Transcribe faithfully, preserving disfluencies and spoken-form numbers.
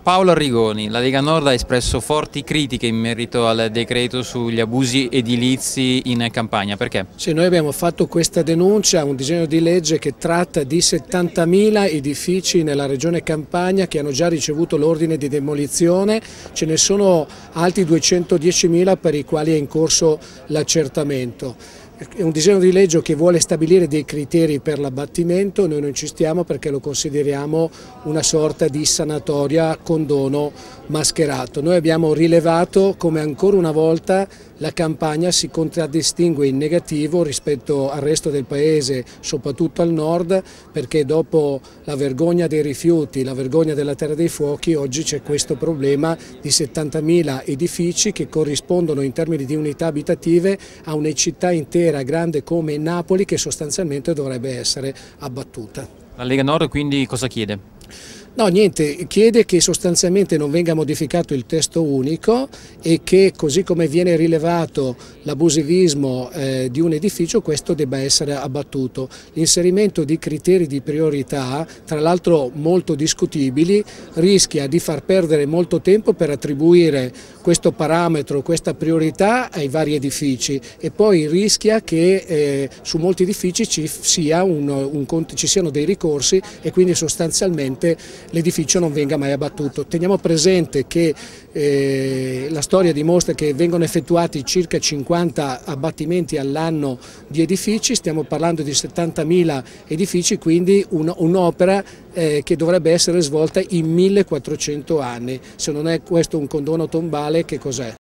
Paolo Arrigoni, la Lega Nord ha espresso forti critiche in merito al decreto sugli abusi edilizi in Campania, perché? Sì, noi abbiamo fatto questa denuncia a un disegno di legge che tratta di settantamila edifici nella regione Campania che hanno già ricevuto l'ordine di demolizione, ce ne sono altri duecentodiecimila per i quali è in corso l'accertamento. È un disegno di legge che vuole stabilire dei criteri per l'abbattimento, noi non ci stiamo perché lo consideriamo una sorta di sanatoria condono mascherato. Noi abbiamo rilevato come ancora una volta la Campania si contraddistingue in negativo rispetto al resto del paese, soprattutto al nord, perché dopo la vergogna dei rifiuti, la vergogna della terra dei fuochi, oggi c'è questo problema di settantamila edifici che corrispondono in termini di unità abitative a una città intera grande come Napoli che sostanzialmente dovrebbe essere abbattuta. La Lega Nord quindi cosa chiede? No, niente, chiede che sostanzialmente non venga modificato il testo unico e che così come viene rilevato l'abusivismo eh, di un edificio questo debba essere abbattuto. L'inserimento di criteri di priorità, tra l'altro molto discutibili, rischia di far perdere molto tempo per attribuire questo parametro, questa priorità ai vari edifici e poi rischia che eh, su molti edifici ci, sia un, un, ci siano dei ricorsi e quindi sostanzialmente l'edificio non venga mai abbattuto. Teniamo presente che eh, la storia dimostra che vengono effettuati circa cinquanta abbattimenti all'anno di edifici, stiamo parlando di settantamila edifici, quindi un'opera eh, che dovrebbe essere svolta in millequattrocento anni. Se non è questo un condono tombale, che cos'è?